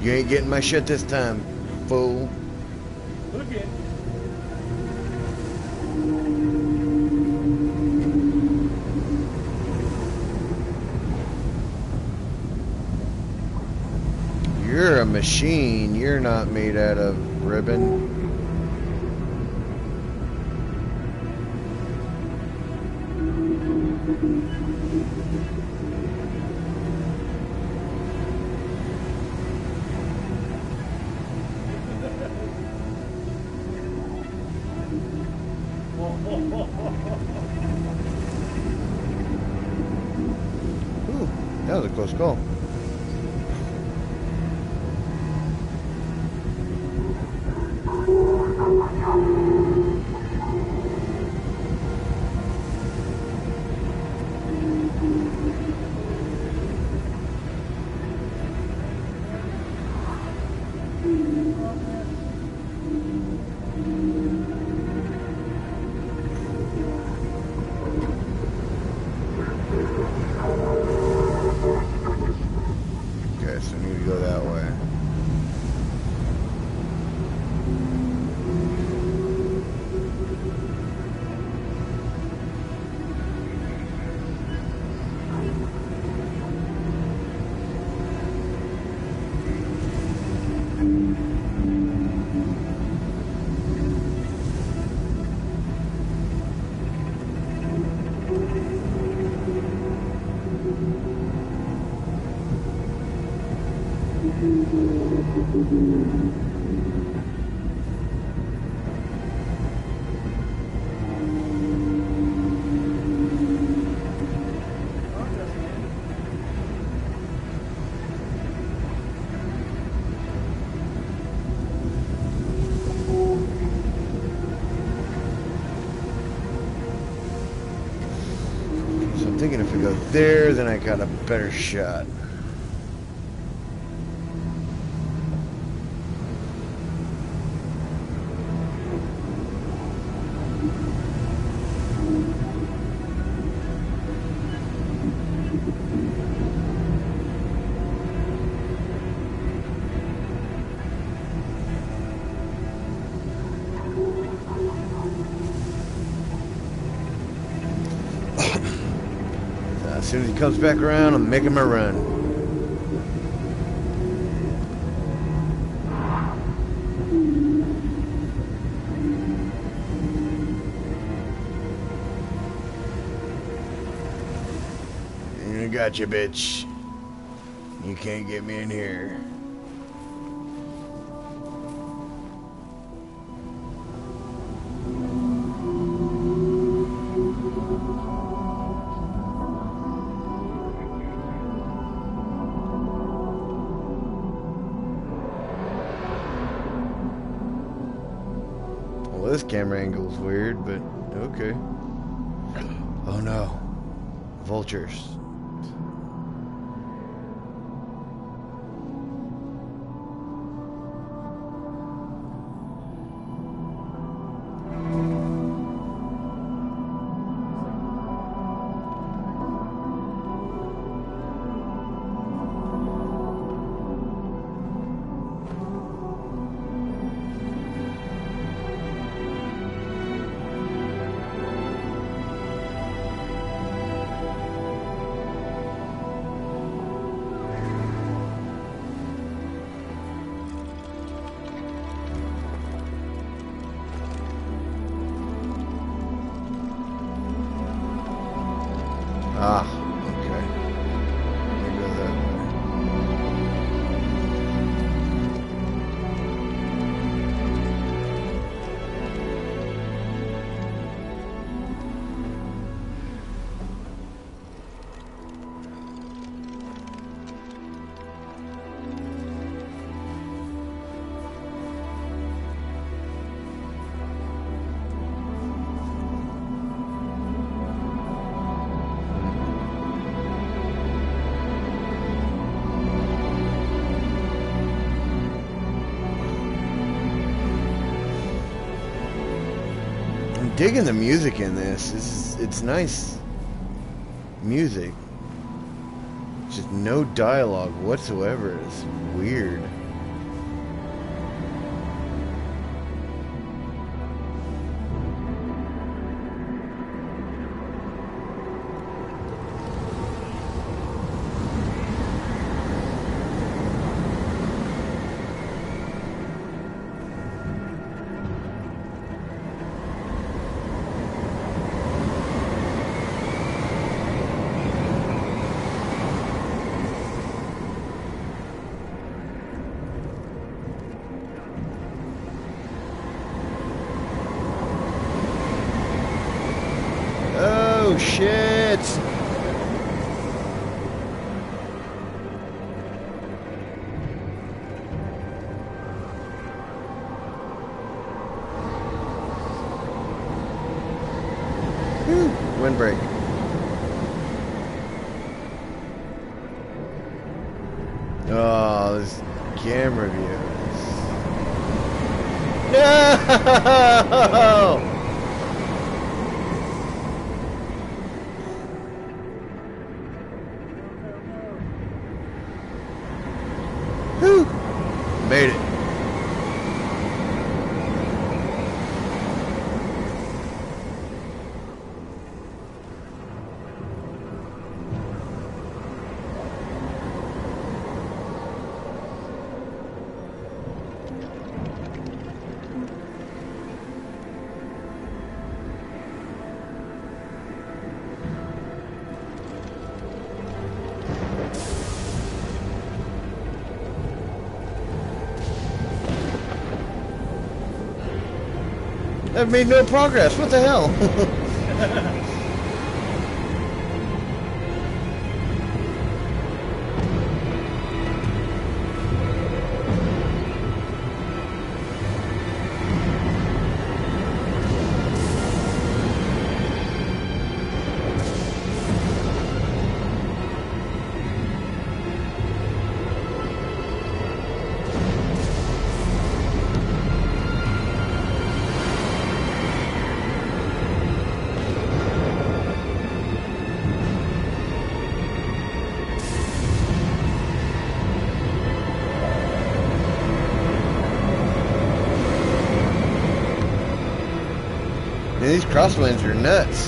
You ain't getting my shit this time, fool. Okay. You're a machine. You're not made out of ribbon. Ooh, that was a close call. Okay, so I need to go that way. So I'm thinking if we go there, then I got a better shot. As soon as he comes back around, I'm making my run. I got you, bitch. You can't get me in here. Well, this camera angle's weird, but okay. Oh no. Vultures. Ah, okay. Let me go that I'm digging the music in this. It's nice music. Just no dialogue whatsoever. It's weird. minutes. Windbreak. Oh, this camera views. No! Whew. Made it. I've made no progress. What the hell? These crosswinds are nuts.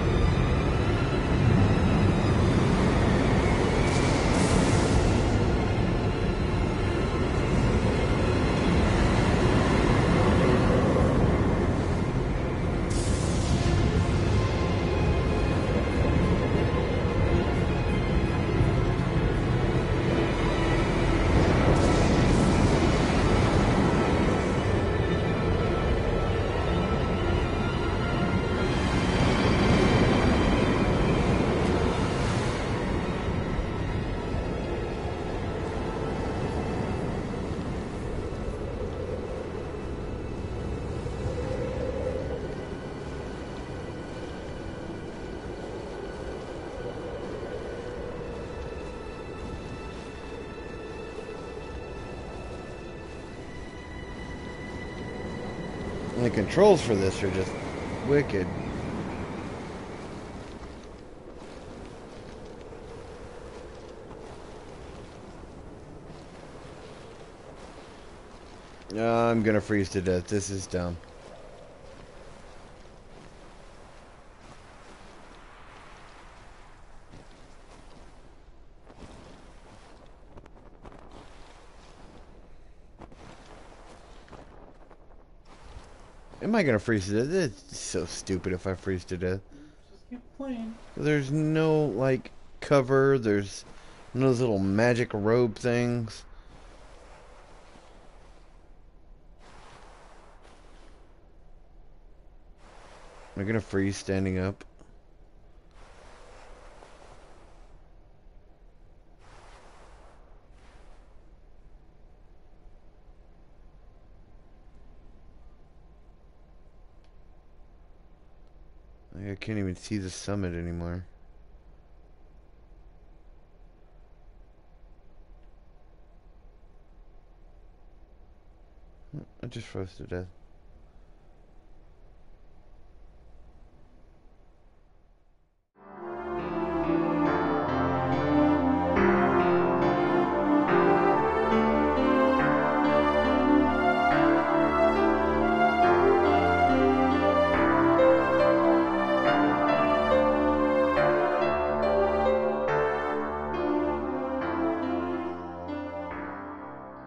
And the controls for this are just wicked. I'm gonna freeze to death. This is dumb. Am I gonna freeze to death? It's so stupid if I freeze to death. Just keep playing. There's no, like, cover. There's no those little magic robe things. Am I gonna freeze standing up? I can't even see the summit anymore. I just froze to death.